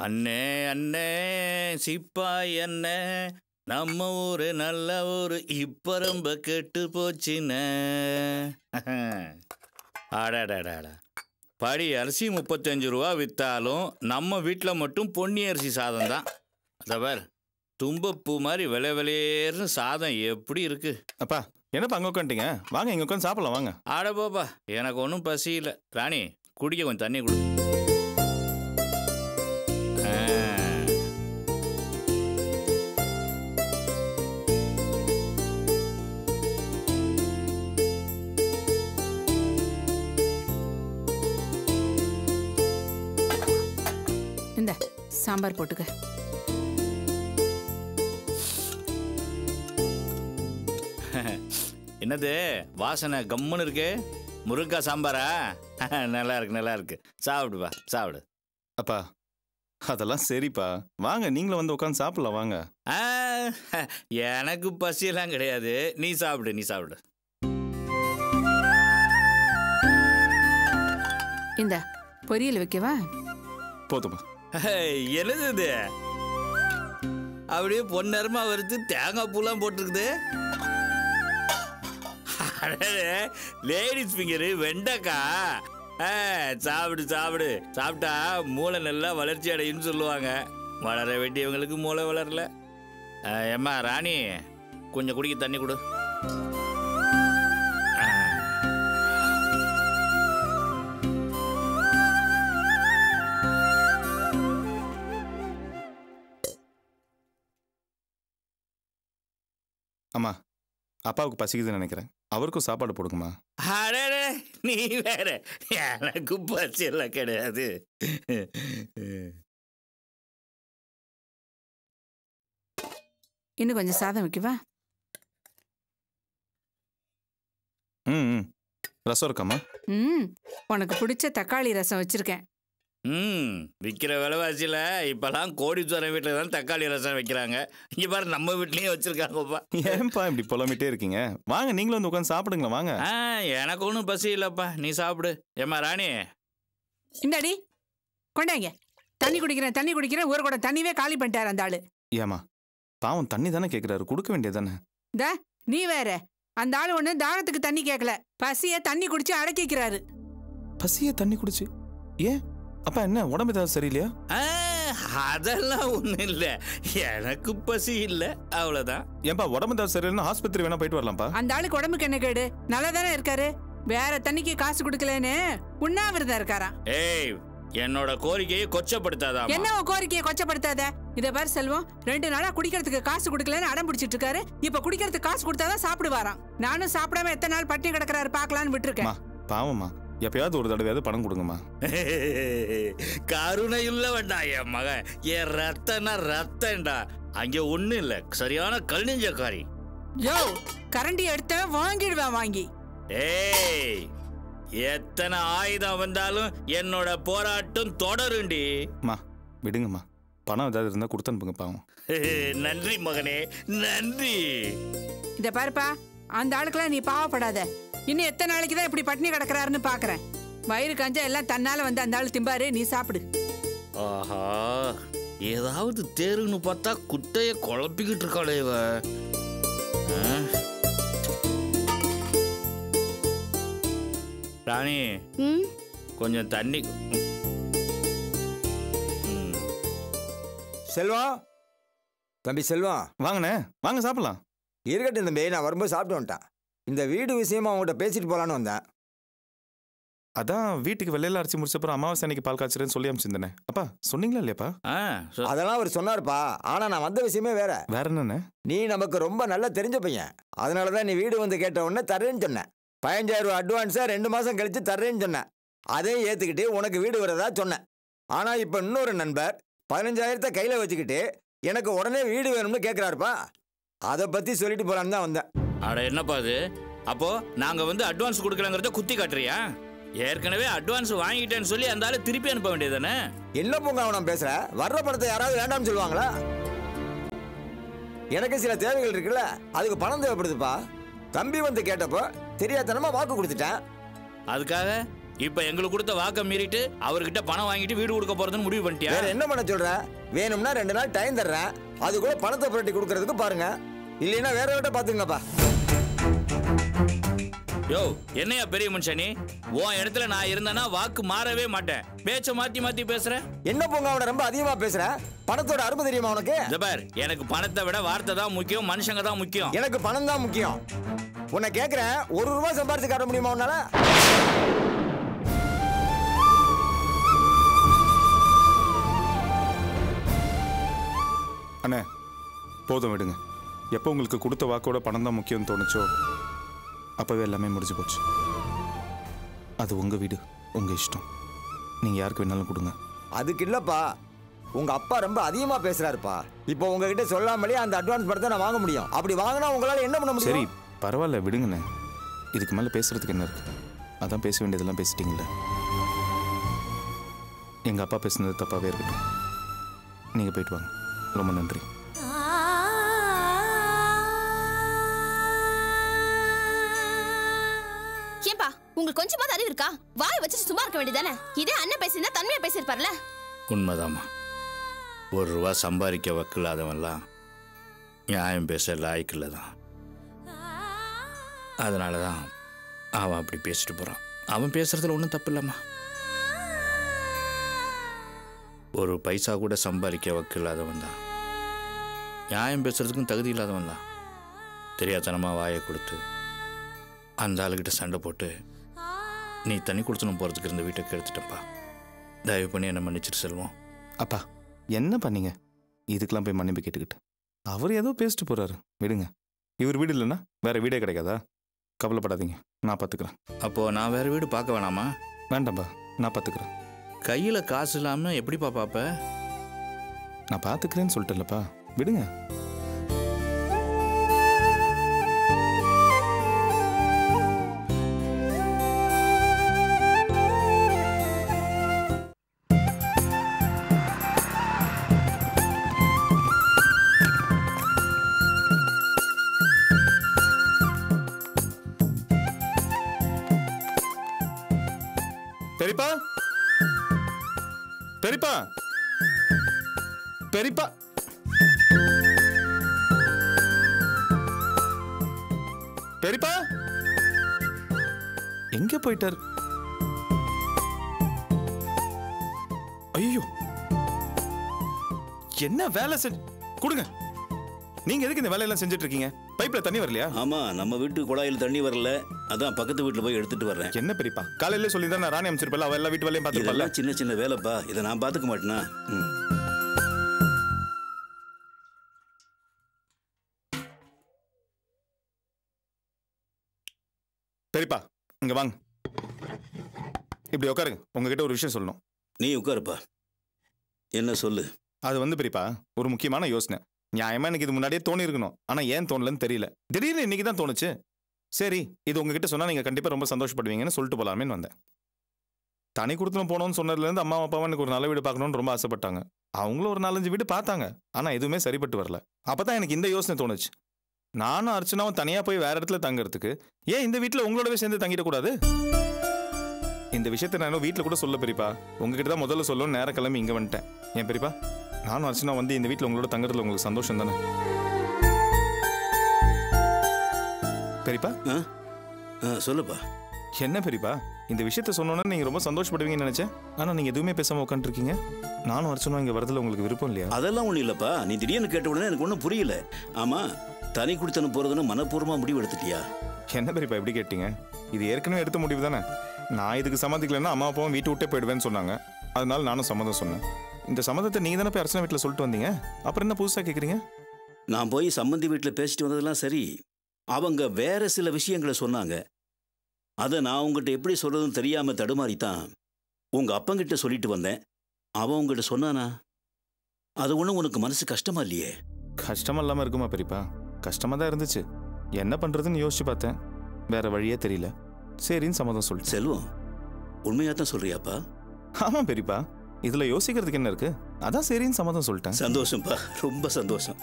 அண்ணே அண்ணே சிப்பாய் அண்ணே, நம்ம ஊரு நல்ல ஊரு இப்ப ரொம்ப கெட்டு போச்சுன்னு. ஆடாடாடாடா, படி அரிசி 35 ரூபா விற்றாலும் நம்ம வீட்டில் மட்டும் பொன்னி அரிசி சாதம் தான். அதவர் தும்பப்பூ மாதிரி விளையேறுன்னு சாதம் எப்படி இருக்கு? அப்பா என்னப்பா அங்கே உட்காந்துட்டீங்க? வாங்க இங்கே உட்காந்து சாப்பிடலாம் வாங்க. ஆட போப்பா, எனக்கு ஒன்றும் பசி இல்லை. ராணி குடிக்க கொஞ்சம் தண்ணி கொடு. இந்த சாம்பார் போட்டுக்க. என்னது வாசனை கம்முன்னு இருக்கு? முருங்கைக்காய் சாம்பாரா? நல்லா இருக்கு நல்லா இருக்கு. சாப்பிடுப்பா சாப்பிடு. அப்பா அதெல்லாம் சரிப்பா, வாங்க நீங்களும் வந்து உட்காந்து சாப்பிடலாம் வாங்க. எனக்கு பசியெல்லாம் கிடையாது, நீ சாப்பிடு நீ சாப்பிடு. இந்த பொரியல் வைக்கவா? போதுமா? என்னது இது? அப்படியே பொன்னரமா வறுத்து தேங்காய் பூலாம் போட்டிருக்குது. லேடிஸ் ஃபிங்கரு வெண்டைக்கா. சாப்பிடு சாப்பிடு, சாப்பிட்டா மூளை நல்லா வளர்ச்சி அடையும்னு சொல்லுவாங்க. வளர வேண்டியவங்களுக்கு மூளை வளரல. ஏம்மா ராணி, கொஞ்சம் குடிக்க தண்ணி கொடு. அம்மா அப்பாவுக்கு பசிக்குதுன்னு நினைக்கிறேன், அவருக்கும் சாப்பாடு போடுங்கம்மா. அடே நீ வேற, எனக்கு பசி எல்லாம் கிடையாது. இன்னும் கொஞ்சம் சாதம் வைக்கவா? ம் ரசம் இருக்காம்மா? உனக்கு பிடிச்ச தக்காளி ரசம் வச்சிருக்கேன். விற்கிற விலைவாசியில் இப்பெல்லாம் கோடீஸ்வரன் வீட்டில் தான் தக்காளி ரசம் வைக்கிறாங்க. இங்கே பாரு நம்ம வீட்லேயும் வச்சுருக்காங்கப்பா. ஏன்பா இப்படி புலம்பிட்டே இருக்கீங்க? வாங்க நீங்களும் வந்து உட்காந்து சாப்பிடுங்களா வாங்க. எனக்கு ஒன்றும் பசி இல்லைப்பா, நீ சாப்பிடு. ஏம்மா ராணி, இந்தாடி கொண்டாங்க. தண்ணி குடிக்கிறேன் தண்ணி குடிக்கிறேன், ஒரு கூட தண்ணியே காலி பண்ணிட்டார் அந்த ஆளு. ஏமா பாவம் தண்ணி தானே கேட்குறாரு, கொடுக்க வேண்டியதானே? நீ வேற, அந்த ஆளு ஒன்று தாகத்துக்கு தண்ணி கேட்கல, பசிய தண்ணி குடிச்சு அடக்கிக்கிறாரு. பசிய தண்ணி குடிச்சு? ஏன் அப்பா என்ன உடம்பு ஏதாவது சரியில்லையா? அதெல்லாம் ஒண்ணும் இல்ல, எனக்கு பசி இல்ல அவ்வளவுதான். ஏன்பா உடம்பு ஏதாவது சரியில்லைன்னா ஆஸ்பத்திரி வேணா போயிட்டு வரலாம்ப்பா. அந்த ஆளுக்கு உடம்புக்கு என்ன கேடு? நல்லா தானே இருக்காரு, வேற தண்ணிக்கு காசு கொடுக்கலன்னு உண்ணாவிரதம் இருக்காராம். ஏய், என்னோட கோரிக்கையை கொச்சப்படுத்தாதா? என்ன கோரிக்கையை கொச்சப்படுத்தாத? இத பாரு செல்வம், 2 நாளா குடிக்கிறதுக்கு காசு கொடுக்கலன்னு அடம் பிடிச்சிட்டு இருக்காரு. இப்ப குடிக்கிறதுக்கு காசு கொடுத்தாதான் சாப்பிடுவாராம். நானும் சாப்பிடாம எத்தனை நாள் பட்டினி கிடக்குறாரு பாக்கலான்னு விட்டுருக்கேன். பாவமா, எப்பயாவது ஒரு தடவையாவது பணம் கொடுங்கம்மா. கருணை இல்ல வேண்டாம் என் மகன், என் ரத்தனா ரத்தம்டா. அங்க ஒண்ணு இல்ல, சரியான கல்நெஞ்சக்காரி. யோ, கரண்டி எடுத்த வாங்கிடுவேன் வாங்கி. ஏய், எத்தனை ஆயுதம் வந்தாலும் என்னோட போராட்டம் தொடருண்டி. விடுங்கம்மா, பணம் ஏதாவது இருந்தா கொடுத்து அனுப்புங்க பாவம். நன்றி மகனே நன்றி. இத பாருப்பா, அந்த ஆளுக்கெல்லாம் நீ பாவப்படாத. இன்னும் எத்தனை நாளைக்கு தான் இப்படி பட்டினி கிடக்குறாருன்னு பாக்குறேன். வயிறு கஞ்சா எல்லாம் தன்னால வந்து அந்த ஆளு திம்பாரு, நீ சாப்பிடு. ஆஹா, ஏதாவது தேருன்னு பார்த்தா குட்டைய குழப்பிக்கிட்டு இருக்காளே இவ. ராணி, கொஞ்சம் தண்ணி. செல்வம், தம்பி செல்வம், வாங்கண்ணே வாங்க சாப்பிடலாம். இருக்கட்டும் தம்பி, நான் வரும்போது சாப்பிட்டு வந்துட்டேன். இந்த வீடு விஷயமா அவங்ககிட்ட பேசிட்டு போலான்னு வந்தேன். அதான் வீட்டுக்கு வெள்ளையில அரைச்சி முடிச்சப்பறம் அமாவாசை அன்னைக்கு பால் காய்ச்சறேன்னு சொல்லி அனுப்பிச்சிருந்தேனே. அப்பா சொன்னீங்களா இல்லையாப்பா? அதெல்லாம் அவர் சொன்னார்ப்பா, ஆனா நான் வந்த விஷயமே வேற. வேற என்னன்னு? நீ நமக்கு ரொம்ப நல்லா தெரிஞ்ச பையன், அதனாலதான் நீ வீடு வந்து கேட்ட உடனே தர்றேன்னு சொன்னேன். 15,000 ரூபா அட்வான்ஸா 2 மாசம் கழிச்சு தர்றேன்னு சொன்னேன். அதையும் ஏத்துக்கிட்டு உனக்கு வீடு வரதா சொன்னேன். ஆனா இப்ப இன்னொரு நண்பர் 15,000 கையில வச்சுக்கிட்டு எனக்கு உடனே வீடு வேணும்னு கேட்கிறாருப்பா. அதை பத்தி சொல்லிட்டு போலான்னு தான் வந்தேன். அட என்னப்பா அது? அப்போ நாங்க வந்து அட்வான்ஸ் கொடுக்கலங்கிறத குத்தி காட்டுறியா? ஏற்கனவே அட்வான்ஸ் வாங்கிட்டேன்னு சொல்லி அந்த ஆளு திருப்பி அனுப்ப வேண்டியதானே? என்ன பொங்க அவன் பேசுற? வர்ற பணத்தை யாராவது வேண்டாம்னு சொல்லுவாங்களா? எனக்கு சில தேவைகள் இருக்குல்ல, அதுக்கு பணம் தேவைப்படுதுப்பா. தம்பி வந்து கேட்டப்போ தெரியாதனமா வாக்கு கொடுத்துட்டேன். அதுக்காக இப்ப எங்களுக்கு கொடுத்த வாக்க மீறிட்டு அவர்கிட்ட பணம் வாங்கிட்டு வீடு கொடுக்க போறதுன்னு முடிவு பண்ணிட்டியா? வேற என்ன பண்ண சொல்ற? வேணும்னா 2 நாள் டைம் தர்றேன், அதுக்குள்ள பணத்தை புரட்டி கொடுக்கறதுக்கு பாருங்க, இல்லைன்னா வேற விட்ட பாத்துங்கப்பா. யோ, என்னையா பெரிய மனுஷனி, உன் இடத்துல நான் இருந்தேன்னா வாக்கு மாறவே மாட்டேன். பேச்ச மாத்தி மாத்தி பேசுற. என்ன போங்க அவனை ரொம்ப அதிகமா பேசுற? பணத்தோட அருமை தெரியுமா உனக்கு? ஜபார், எனக்கு பணத்தை விட வார்த்தை தான் முக்கியம், மனுஷங்க தான் முக்கியம். எனக்கு பணம் தான் முக்கியம். உன்னை கேட்கிறேன், 1 ரூபாய் சம்பாரிச்சு காட்ட முடியுமா உன்னால? அண்ணே போதும் விடுங்க. எப்போ உங்களுக்கு கொடுத்த வாக்கோட பணம் தான் முக்கியம்னு தோணுச்சோ அப்போவே எல்லாமே முடிஞ்சு போச்சு. அது உங்கள் வீடு, உங்கள் இஷ்டம். நீங்கள் யாருக்கு வேணாலும் கொடுங்க. அதுக்கு இல்லப்பா, உங்க அப்பா ரொம்ப அதிகமா பேசுறாருப்பா. இப்போ உங்ககிட்ட சொல்லாமலே அந்த அட்வான்ஸ் பணத்தை நான் வாங்க முடியும். அப்படி வாங்கினா உங்களால என்ன பண்ண முடியும்? சரி பரவாயில்ல விடுங்கண்ணே. இதுக்கு மேலே பேசுறதுக்கு என்ன இருக்கு? அதான் பேச வேண்டியதெல்லாம் பேசிட்டீங்களே. எங்கள் அப்பா பேசுனது தப்பாகவே இருக்கட்டும். நீங்கள் போயிட்டு வாங்க. ரொம்ப நன்றி. ஏன்பா உங்களுக்கு கொஞ்சமாவது அறிவு இருக்கா? வாய் வச்சுட்டு சும்மா இருக்க வேண்டியதானே? இதே அண்ணன் பேசினா தன்மையா பேசியிருப்பார்ல. உண்மைதாம்மா. 1 ரூபா சம்பாதிக்க வக்கில்லாதவன்லாம் நியாயம் பேச லாய்க்கில்ல தான். அதனால தான் அவன் அப்படி பேசிட்டு போகிறான். அவன் பேசுறதுல ஒன்றும் தப்பு இல்லைம்மா. 1 பைசா கூட சம்பாதிக்க வக்கில்லாதவன் தான். நியாயம் பேசுறதுக்கும் தகுதி இல்லாதவன் தான். தெரியாதனமாக வாயை கொடுத்து அந்த ஆளுகிட்ட சண்டை போட்டு நீ தண்ணி கொடுத்துணும் போகிறதுக்கு இருந்த வீட்டை கெடுத்துட்டப்பா. தயவு பண்ணி என்ன மன்னிச்சிட்டு செல்வோம். அப்பா என்ன பண்ணீங்க? இதுக்கெல்லாம் போய் மன்னிப்பு கேட்டுக்கிட்டு அவர் ஏதோ பேசிட்டு போறாரு. விடுங்க. இவர் வீடு இல்லைன்னா வேற வீடே கிடைக்காதா? கவலைப்படாதீங்க, நான் பார்த்துக்கிறேன். அப்போது நான் வேறு வீடு பார்க்க வேணாமா? வேண்டாம்பா, நான் பார்த்துக்கிறேன். கையில் காசு இல்லாமல் எப்படிப்பா பார்ப்ப? நான் பார்த்துக்கிறேன்னு சொல்லிட்டேன்லப்பா, விடுங்க. பெரியப்பா, பெரியப்பா, பெரியப்பா, பெரியப்பா எங்க போயிட்டார்? ஐயோ, என்ன வேலை கொடுங்க. நீங்க எதுக்கு இந்த வேலையெல்லாம் செஞ்சுட்டு இருக்கீங்க? பைப்ல தண்ணி வரலையா? ஆமா, நம்ம வீட்டு குழாயில் தண்ணி வரல, அதான் பக்கத்து வீட்டுல போய் எடுத்துட்டு வர்றேன். என்ன பெரியப்பா, காலையில சொல்லி தான் நான் ராணி அமைச்சிருப்பேன். அவ எல்லா வீட்டு வேலையும் பார்த்துருப்பாள். சின்ன சின்ன வேலைப்பா, இதை நான் பார்த்துக்க மாட்டேனா? பெரியப்பா இங்க வாங்க, இப்படி உட்காருங்க. உங்ககிட்ட ஒரு விஷயம் சொல்லணும். நீ உட்காருப்பா. என்ன சொல்லு. அது பெரியப்பா ஒரு முக்கியமான யோசனை. நியாயமா எனக்கு இது முன்னாடியே தோணி இருக்கணும், ஆனா ஏன் தோணலன்னு தெரியல. திடீர்னு இன்னைக்கு தான் தோணுச்சு. சரி, இது உங்ககிட்ட சொன்னா நீங்க கண்டிப்பா ரொம்ப சந்தோஷப்படுவீங்கன்னு சொல்லிட்டு போலாமேன்னு வந்தேன். தனி கொடுத்துன்னு போனோம்னு சொன்னதுலேருந்து அம்மா அப்பாவும் எனக்கு ஒரு நல்ல வீடு பார்க்கணும்னு ரொம்ப ஆசைப்பட்டாங்க. அவங்களும் ஒரு 4-5 வீடு பார்த்தாங்க, ஆனா எதுவுமே சரிப்பட்டு வரல. அப்பதான் எனக்கு இந்த யோசனை தோணுச்சு. நானும் அர்ச்சனாவும் தனியா போய் வேற இடத்துல தங்கறதுக்கு ஏன் இந்த வீட்டுல உங்களோடவே சேர்ந்து தங்கிடக்கூடாது? இந்த விஷயத்த நான் வீட்டுல கூட சொல்ல பெரியப்பா, உங்ககிட்ட தான் முதல்ல சொல்லணும். நேரம் கிளம்பி இங்க வந்துட்டேன். ஏன் பெரியப்பா, நானும் அர்ச்சனா இந்த வீட்டுல உங்களோட தங்குறதுல உங்களுக்கு சந்தோஷம் தானே பெரியப்பா? சொல்லுப்பா. என்ன பெரியப்பா, இந்த விஷயத்த சொன்னோன்னா நீங்க ரொம்ப சந்தோஷப்படுவீங்கன்னு நினைச்சேன். ஆனா நீங்க எதுவுமே பேசாம உட்காந்துருக்கீங்க. நானும் அர்ச்சனா இங்க வரதுல உங்களுக்கு விருப்பம் இல்லையா? அதெல்லாம் ஒண்ணும் இல்லப்பா. நீ திடீர்னு கேட்ட உடனே எனக்கு ஒன்றும் புரியல. ஆமா, தனி குடித்தனம் போறதுன்னு மனப்பூர்வமா முடிவு எடுத்துட்டியா? என்ன பெரியப்பா எப்படி கேட்டீங்க? இது ஏற்கனவே எடுத்த முடிவு தானே. நான் இதுக்கு சம்மதிக்கலன்னா அம்மா அப்பாவும் வீட்டு விட்டே போயிடுவேன்னு சொன்னாங்க. அதனால நானும் சம்மதம் சொன்னேன். இந்த சம்மதத்தை நீங்க தானே போய் அர்ச்சனா வீட்டில் சொல்லிட்டு வந்தீங்க. அப்புறம் என்ன புதுசா கேட்குறீங்க? நான் போய் சம்மந்தி வீட்டில் பேசிட்டு வந்ததெல்லாம் சரி, அவங்க வேற சில விஷயங்களை சொன்னாங்க. அதை நான் உங்ககிட்ட எப்படி சொல்றதுன்னு தெரியாம தடுமாறித்தான் உங்க அப்பங்கிட்ட சொல்லிட்டு வந்தேன். அவன் உங்ககிட்ட சொன்னானா? அது ஒன்றும் உனக்கு மனசு கஷ்டமா இல்லையே? கஷ்டமா இல்லாம இருக்குமா பெரியப்பா? கஷ்டமா தான் இருந்துச்சு. என்ன பண்றதுன்னு யோசிச்சு பார்த்தேன். வேற வழியே தெரியல. சரின்னு சம்மதம் சொல்லிட்டு. செல்வம், உண்மையா தான் சொல்றியாப்பா? ஆமா பெரியப்பா, இதுல யோசிக்கிறதுக்கு என்ன இருக்கு? அதான் சரின்னு சம்மதம் சொல்லிட்டேன். சந்தோஷம்ப்பா, ரொம்ப சந்தோஷம்.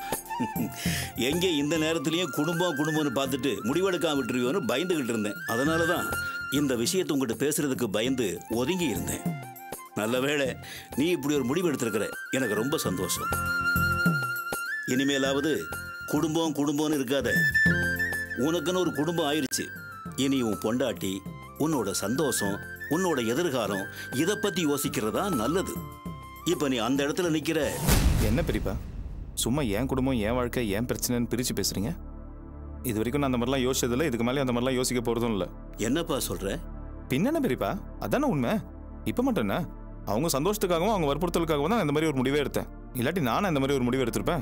எங்கே இந்த நேரத்திலயும் குடும்பம்னு பார்த்துட்டு முடிவெடுக்காம விட்டுருவியோன்னு பயந்துகிட்டு இருந்தேன். அதனால தான் இந்த விஷயத்தை உங்ககிட்ட பேசுறதுக்கு பயந்து ஒதுங்கி இருந்தேன். நல்ல வேளை நீ இப்படி ஒரு முடிவு எடுத்திருக்கிற, எனக்கு ரொம்ப சந்தோஷம். இனிமேலாவது குடும்பம் குடும்பம்னு இருக்காத. உனக்குன்னு ஒரு குடும்பம் ஆயிருச்சு. இனி உன் பொண்டாட்டி, உன்னோட சந்தோஷம், உன்னோட எதிர்காலம், இதை பத்தி யோசிக்கிறதா நல்லது. இப்ப நீ அந்த இடத்துல நிக்கிற. என்ன பெரியப்பா, சும்மா என் குடும்பம் என் வாழ்க்கை என் பிரச்சனைன்னு பிரிச்சு பேசுறீங்க? இது வரைக்கும் நான் அந்த மாதிரிலாம் யோசிச்சதில்லை, இதுக்கு மேலே அந்த மாதிரிலாம் யோசிக்க போறதும் இல்லை. என்னப்பா சொல்ற? பின்னென்ன பெரியப்பா, அதானே உண்மை. இப்போ மட்டும் என்ன, அவங்க சந்தோஷத்துக்காகவும் அவங்க வற்புறுத்தலுக்காகவும் தான் இந்த மாதிரி ஒரு முடிவே எடுத்தேன். இல்லாட்டி நானும் இந்த மாதிரி ஒரு முடிவு எடுத்திருப்பேன்.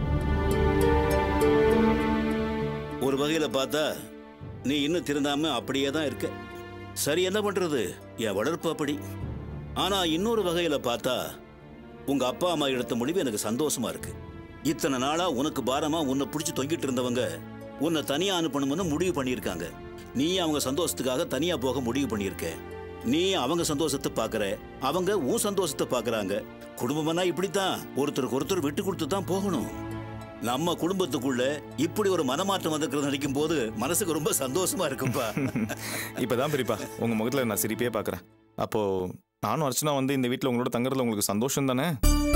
ஒரு வகையில பார்த்தா நீ இன்னும் திருந்தாம அப்படியே தான் இருக்க. சரி, என்ன பண்றது, என் வளர்ப்பு அப்படி. ஆனா இன்னொரு வகையில பார்த்தா உங்க அப்பா அம்மா எடுத்த முடிவு எனக்கு சந்தோஷமா இருக்கு. இத்தனை நாளா உனக்கு பாரமா உன்னை பிடிச்சி தொங்கிட்டு இருந்தவங்க உன்னை தனியா அனுப்பணும்னு முடிவு பண்ணியிருக்காங்க. நீ அவங்க சந்தோஷத்துக்காக தனியா போக முடிவு பண்ணியிருக்க. நீ அவங்க சந்தோஷத்தை பாக்குற, அவங்க உன் சந்தோஷத்தை பாக்குறாங்க. குடும்பம்னா இப்படித்தான், ஒருத்தருக்கு ஒருத்தர் விட்டு கொடுத்து தான் போகணும். நம்ம குடும்பத்துக்குள்ள இப்படி ஒரு மனமாற்றம் வந்துக்கிறது நினைக்கும் போது மனசுக்கு ரொம்ப சந்தோஷமா இருக்குப்பா. இப்பதான் பெரியப்பா உங்க முகத்துல நான் சிரிப்பே பாக்குறேன். அப்போ நானும் அர்ச்சனா வந்து இந்த வீட்டுல உங்களோட தங்குறதுல உங்களுக்கு சந்தோஷம் தானே?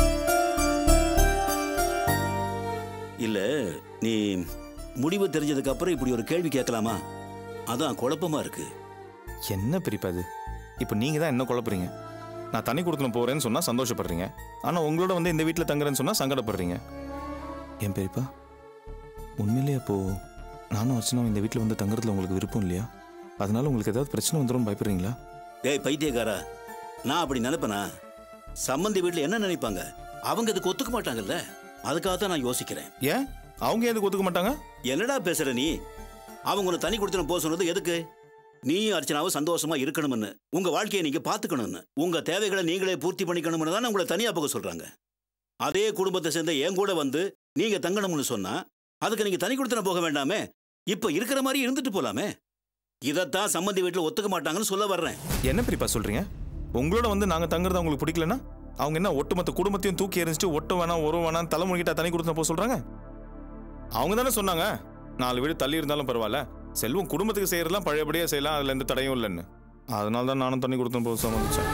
இல்ல, நீ முடிவு தெரிஞ்சதுக்கு அப்புறம் இப்படி ஒரு கேள்வி கேட்கலாமா? அதான் குழப்பமா இருக்கு. என்ன பெரியப்பா இது? இப்போ நீங்க தான் என்ன குழப்புறீங்க. நான் தனி கொடுத்துன்னு போறேன்னு சொன்னா சந்தோஷப்படுறீங்க, ஆனா உங்களோட வந்து இந்த வீட்டுல தங்குறேன்னு சொன்னா சங்கடப்படுறீங்க. ஏன் பெரியப்பா, உண்மையிலேயே அப்போ நானும் அர்ச்சனாவும் இந்த வீட்டில் வந்து தங்குறதுல உங்களுக்கு விருப்பம் இல்லையா? அதனால உங்களுக்கு ஏதாவது பிரச்சனை வந்துடும் பயப்படுறீங்களா? டேய் பைத்தியக்காரா, நான் அப்படி நினைப்பேனா? சம்பந்தி வீட்டில் என்ன நினைப்பாங்க? அவங்க இதுக்கு ஒத்துக்க மாட்டாங்கல்ல, அதுக்காக தான் நான் யோசிக்கிறேன். ஏன் அவங்க எதுக்கு ஒத்துக்க மாட்டாங்க? என்னடா பேசுற நீ? அவங்க உன்னை தனி கொடுத்துட்டு போக சொன்னது எதுக்கு? நீ அர்ச்சனாவும் சந்தோஷமா இருக்கணும்னு, உங்க வாழ்க்கையை நீங்க பாத்துக்கணும்னு, உங்க தேவைகளை நீங்களே பூர்த்தி பண்ணிக்கணும்னு தான் உங்களை தனியா போக சொல்றாங்க. அதே குடும்பத்தை சேர்ந்த என் கூட வந்து நீங்க தங்கணும்னு சொன்னா அதுக்கு நீங்க தனி கொடுத்துன போக வேண்டாமே, இப்ப இருக்கிற மாதிரி இருந்துட்டு போலாமே. இதைத்தான் சம்பந்தி வீட்டில் ஒத்துக்க மாட்டாங்கன்னு சொல்ல வர்றேன். என்ன பெரியப்பா சொல்றீங்க? உங்களோட வந்து நாங்க தங்குறது அவங்களுக்கு பிடிக்கலன்னா அவங்க என்ன ஒட்டுமொத்த குடும்பத்தையும் தூக்கி எறிஞ்சிட்டு ஒட்டு வேணாம் ஒரு வேணாம் தலைமுழுகிட்டா தனி கொடுத்துன போக சொல்றாங்க? அவங்க தானே சொன்னாங்க 4 வீடு தள்ளி இருந்தாலும் பரவாயில்ல, செல்வம் குடும்பத்துக்கு செய்யறதுலாம் பழையபடியே செய்யலாம், அதுல எந்த தடையும் இல்லைன்னு. அதனால தான் நானும் தண்ணி கொடுத்துன்னு போக சம்மதிச்சேன்.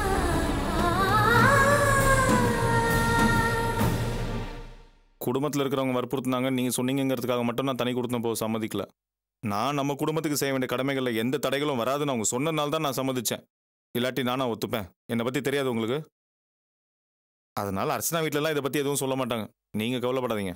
குடும்பத்தில் இருக்கிறவங்க வற்புறுத்தினாங்க நீங்கள் சொன்னீங்கிறதுக்காக மட்டும் நான் தனி கொடுத்துன்னு போக சம்மதிக்கல. நான் நம்ம குடும்பத்துக்கு செய்ய வேண்டிய கடமைகளில் எந்த தடைகளும் வராதுன்னு அவங்க சொன்னதுனால தான் நான் சம்மதிச்சேன். இல்லாட்டி நானா ஒத்துப்பேன்? என்னை பற்றி தெரியாது உங்களுக்கு? அதனால அர்ச்சனா வீட்டிலலாம் இதை பற்றி எதுவும் சொல்ல மாட்டாங்க, நீங்கள் கவலைப்படாதீங்க.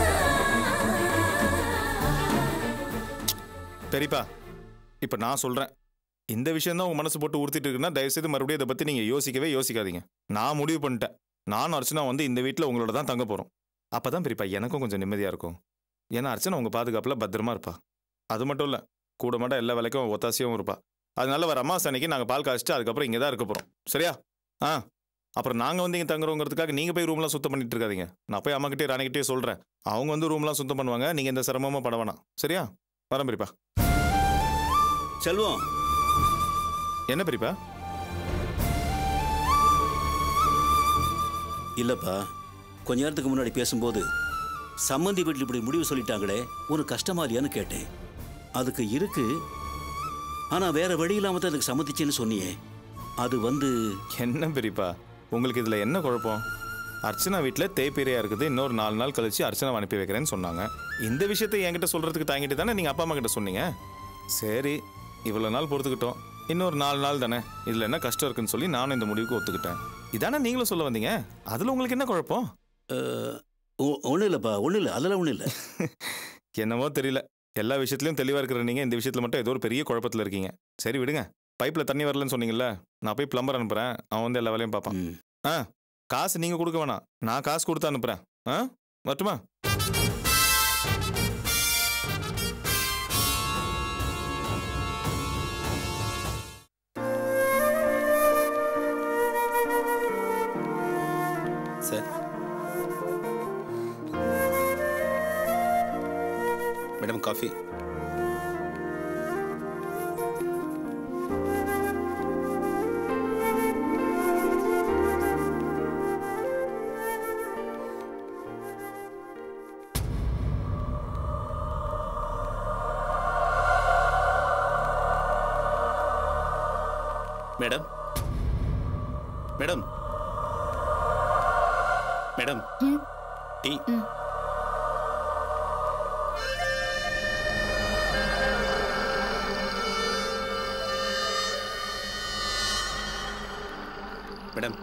பெரியப்பா, இப்போ நான் சொல்கிறேன், இந்த விஷயம் தான் உங்கள் மனசு போட்டு உறுத்திட்டு இருக்குன்னா தயவுசெய்து மறுபடியும் இதை பற்றி நீங்கள் யோசிக்கவே யோசிக்காதீங்க. நான் முடிவு பண்ணிட்டேன், நானும் அர்ச்சனா வந்து இந்த வீட்டில் உங்களோட தான் தங்க போகிறோம். அப்போ தான் பெரியப்பா எனக்கும் கொஞ்சம் நிம்மதியாக இருக்கும். ஏன்னா அர்ச்சனா உங்கள் பாதுகாப்பில் பத்திரமா இருப்பா. அது மட்டும் இல்லை, கூட மாட்டா எல்லா வேலைக்கும் ஒத்தாசியும் இருப்பா. அதனால வர அமாவாசை அன்னைக்கு நாங்கள் பால் காய்ச்சிட்டு அதுக்கப்புறம் இங்கே தான் இருக்க போகிறோம். சரியா? அப்புறம் நாங்கள் வந்து இங்கே தங்குறோங்கிறதுக்காக நீங்கள் போய் ரூம்லாம் சுத்தம் பண்ணிட்டு இருக்காதீங்க. நான் போய் அம்மாக்கிட்டே ராணிக்கிட்டே சொல்கிறேன், அவங்க வந்து ரூம்லாம் சுத்தம் பண்ணுவாங்க, நீங்கள் எந்த சிரமமும் பட வேணாம். சரியா? வரேன் பெரியப்பா. செல்வம். என்ன பெரியப்பா? இல்லப்பா, கொஞ்ச நேரத்துக்கு முன்னாடி பேசும்போது சம்மந்தி வீட்டில் இப்படி முடிவு சொல்லிட்டாங்களே, உனக்கு கஷ்டமா இல்லையான்னு கேட்டேன். அதுக்கு இருக்கு, ஆனா வேற வழி இல்லாம தான் அதுக்கு சம்மதிச்சேன்னு சொன்னியே, அது வந்து என்ன பெரியப்பா உங்களுக்கு இதில் என்ன குழப்பம்? அர்ச்சனா வீட்டில் தேய்பிரியா இருக்குது, இன்னொரு 4 நாள் கழிச்சு அர்ச்சனா அனுப்பி வைக்கிறேன்னு சொன்னாங்க. இந்த விஷயத்தை என்கிட்ட சொல்றதுக்கு தாங்கிட்டு தானே நீங்கள் அப்பா அம்மா கிட்ட சொன்னீங்க. சரி, இவ்வளோ நாள் பொறுத்துக்கிட்டோம், இன்னொரு 4 நாள் தானே, இதில் என்ன கஷ்டம் இருக்குன்னு சொல்லி நானும் இந்த முடிவுக்கு ஒத்துக்கிட்டேன். இதானே நீங்களும் சொல்ல வந்தீங்க, அதில் உங்களுக்கு என்ன குழப்பம்? ஒன்றும் இல்லைப்பா, ஒன்றும் இல்லை, அதெல்லாம் ஒன்றும் இல்லை. என்னவோ தெரியல, எல்லா விஷயத்துலையும் தெளிவாக இருக்கிற நீங்கள் இந்த விஷயத்தில் மட்டும் ஏதோ ஒரு பெரிய குழப்பத்தில் இருக்கீங்க. சரி விடுங்க, பைப்பில் தண்ணி வரலன்னு சொன்னீங்கல்ல, நான் போய் பிளம்பர் அனுப்புகிறேன், அவன் வந்து எல்லா வேலையும் பார்ப்பான். காசு நீங்கள் கொடுக்க வேணாம், நான் காசு கொடுத்து அனுப்புகிறேன். வரட்டுமா? Sir, madam coffee. Madam madam madam tea. Madam